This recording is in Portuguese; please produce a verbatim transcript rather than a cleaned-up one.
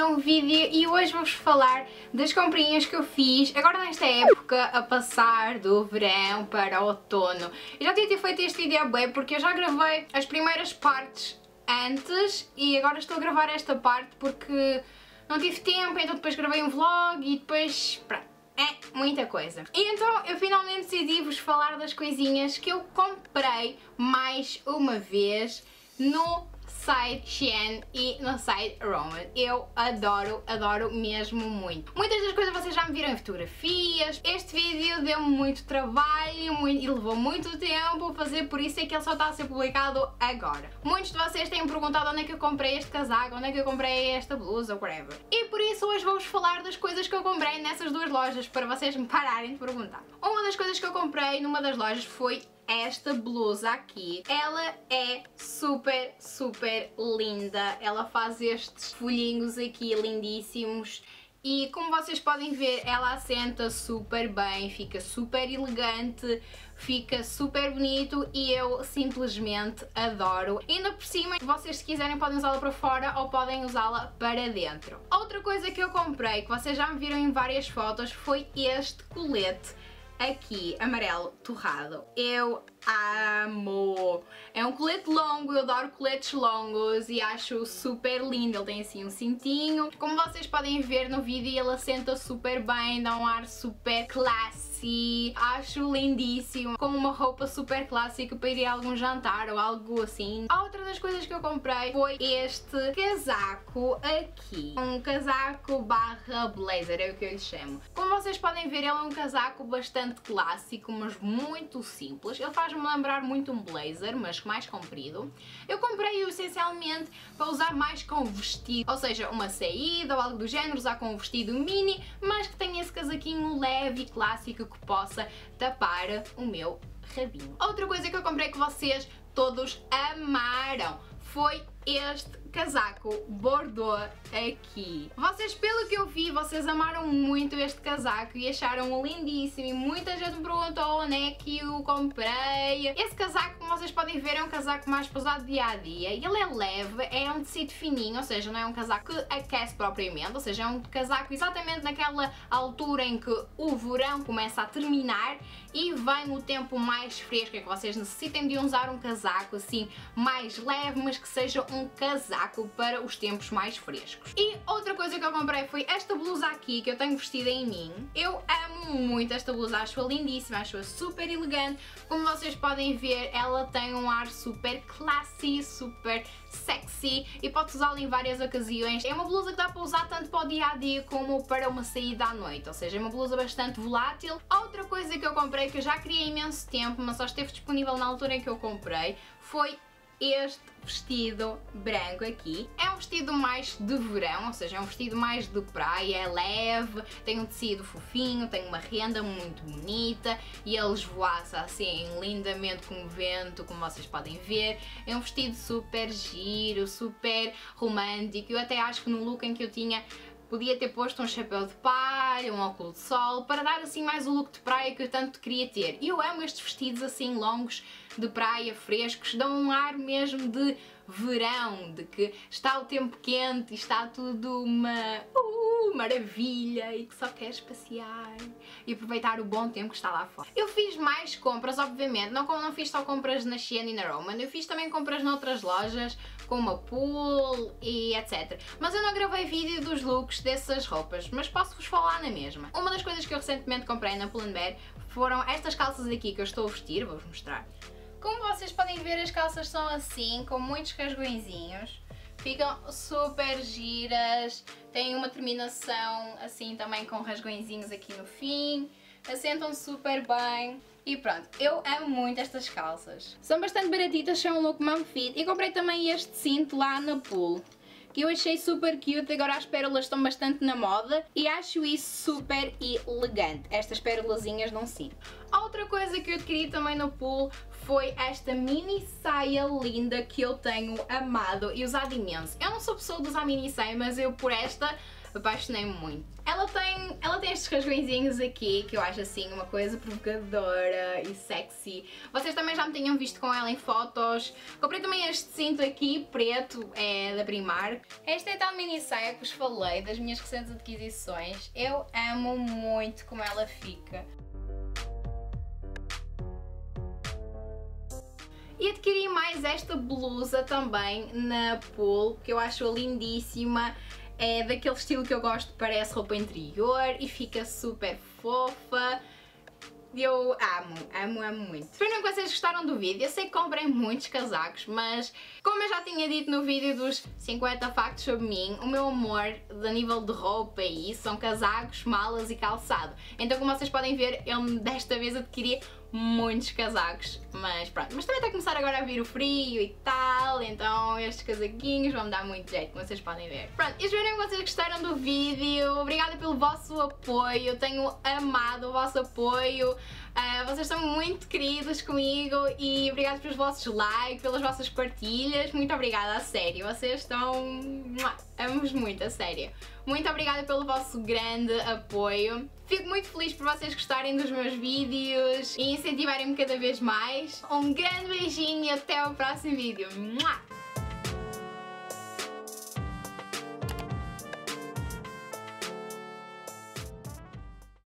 novo vídeo e hoje vou-vos falar das comprinhas que eu fiz agora nesta época a passar do verão para o outono. Eu já tinha ter feito este vídeo bem porque eu já gravei as primeiras partes antes e agora estou a gravar esta parte porque não tive tempo, então depois gravei um vlog e depois pronto. É muita coisa. E então eu finalmente decidi vos falar das coisinhas que eu comprei mais uma vez no site Shein e no site Roman. Eu adoro, adoro mesmo muito. Muitas das coisas vocês já me viram em fotografias. Este vídeo deu-me muito trabalho muito, e levou muito tempo a fazer, por isso é que ele só está a ser publicado agora. Muitos de vocês têm perguntado onde é que eu comprei este casaco, onde é que eu comprei esta blusa, whatever. E por isso hoje vou-vos falar das coisas que eu comprei nessas duas lojas, para vocês me pararem de perguntar. Uma das coisas que eu comprei numa das lojas foi esta blusa aqui. Ela é super, super linda. Ela faz estes folhinhos aqui lindíssimos. E como vocês podem ver, ela assenta super bem, fica super elegante, fica super bonito e eu simplesmente adoro. Ainda por cima, vocês se quiserem podem usá-la para fora ou podem usá-la para dentro. Outra coisa que eu comprei, que vocês já me viram em várias fotos, foi este colete aqui, amarelo torrado. Eu amo! É um colete longo, eu adoro coletes longos e acho super lindo. Ele tem assim um cintinho. Como vocês podem ver no vídeo, ele assenta super bem, dá um ar super classy. Acho lindíssimo, com uma roupa super clássica para ir a algum jantar ou algo assim. Outra das coisas que eu comprei foi este casaco aqui. Um casaco barra blazer, é o que eu lhe chamo. Como vocês podem ver, ele é um casaco bastante clássico, mas muito simples. Ele faz-me lembrar muito um blazer, mas mais comprido. Eu comprei-o essencialmente para usar mais com vestido, ou seja, uma saída ou algo do género, usar com um vestido mini, mas que tenha esse casaquinho leve e clássico que possa tapar o meu rabinho. Outra coisa que eu comprei que vocês todos amaram foi este casaco Bordeaux aqui. Vocês, pelo que eu vi, vocês amaram muito este casaco e acharam-o lindíssimo e muita gente me perguntou onde é que eu comprei. Esse casaco, como vocês podem ver, é um casaco mais para usar dia a dia. Ele é leve, é um tecido fininho, ou seja, não é um casaco que aquece propriamente, ou seja, é um casaco exatamente naquela altura em que o verão começa a terminar e vem o tempo mais fresco, é que vocês necessitem de usar um casaco assim mais leve, mas que seja um casaco para os tempos mais frescos. E outra coisa que eu comprei foi esta blusa aqui que eu tenho vestida em mim. Eu amo muito esta blusa, acho-a lindíssima, acho-a super elegante. Como vocês podem ver, ela tem um ar super classy, super sexy e pode usá-la em várias ocasiões. É uma blusa que dá para usar tanto para o dia a dia como para uma saída à noite, ou seja, é uma blusa bastante volátil. Outra coisa que eu comprei que eu já queria há imenso tempo, mas só esteve disponível na altura em que eu comprei, foi este vestido branco aqui. É um vestido mais de verão, ou seja, é um vestido mais de praia, é leve, tem um tecido fofinho, tem uma renda muito bonita e ele esvoaça assim lindamente com o vento, como vocês podem ver. É um vestido super giro, super romântico. Eu até acho que no look em que eu tinha podia ter posto um chapéu de palha, um óculos de sol, para dar assim mais o look de praia que eu tanto queria ter. E eu amo estes vestidos assim longos de praia, frescos, dão um ar mesmo de verão, de que está o tempo quente e está tudo uma uh, maravilha e que só queres passear e aproveitar o bom tempo que está lá fora. Eu fiz mais compras, obviamente, não, não fiz só compras na Shein e na Roman, eu fiz também compras noutras lojas, como a Pool e etcétera. Mas eu não gravei vídeo dos looks dessas roupas, mas posso-vos falar na mesma. Uma das coisas que eu recentemente comprei na Pull and Bear foram estas calças aqui que eu estou a vestir, vou-vos mostrar. Como vocês podem ver, as calças são assim, com muitos rasgõezinhos. Ficam super giras, têm uma terminação assim também com rasgõezinhos aqui no fim. Assentam super bem. E pronto, eu amo muito estas calças. São bastante baratitas, são um look mom fit. E comprei também este cinto lá na Pool, que eu achei super cute. Agora as pérolas estão bastante na moda e acho isso super elegante, estas pérolazinhas num cinto. Outra coisa que eu adquiri também no Pool foi esta mini saia linda que eu tenho amado e usado imenso. Eu não sou pessoa de usar mini saia, mas eu por esta apaixonei-me muito. Ela tem, ela tem estes rasgõezinhos aqui que eu acho assim uma coisa provocadora e sexy. Vocês também já me tinham visto com ela em fotos. Comprei também este cinto aqui, preto, é da Primark. Esta é a tal mini saia que vos falei das minhas recentes adquisições. Eu amo muito como ela fica. E adquiri mais esta blusa também na Pool, que eu acho lindíssima. É daquele estilo que eu gosto, parece roupa interior e fica super fofa. Eu amo, amo, amo muito. Espero que vocês gostaram do vídeo. Eu sei que comprei muitos casacos, mas como eu já tinha dito no vídeo dos cinquenta factos sobre mim, o meu amor a nível de roupa e isso são casacos, malas e calçado. Então, como vocês podem ver, eu desta vez adquiri muitos casacos, mas pronto. Mas também está a começar agora a vir o frio e tal, então estes casaquinhos vão me dar muito jeito, como vocês podem ver. Pronto, eu espero que vocês gostaram do vídeo. Obrigada pelo vosso apoio, eu tenho amado o vosso apoio. Uh, vocês são muito queridos comigo e obrigada pelos vossos likes, pelas vossas partilhas. Muito obrigada, a sério, vocês estão... Amo-vos muito, a sério. Muito obrigada pelo vosso grande apoio. Fico muito feliz por vocês gostarem dos meus vídeos e incentivarem-me cada vez mais. Um grande beijinho e até ao próximo vídeo.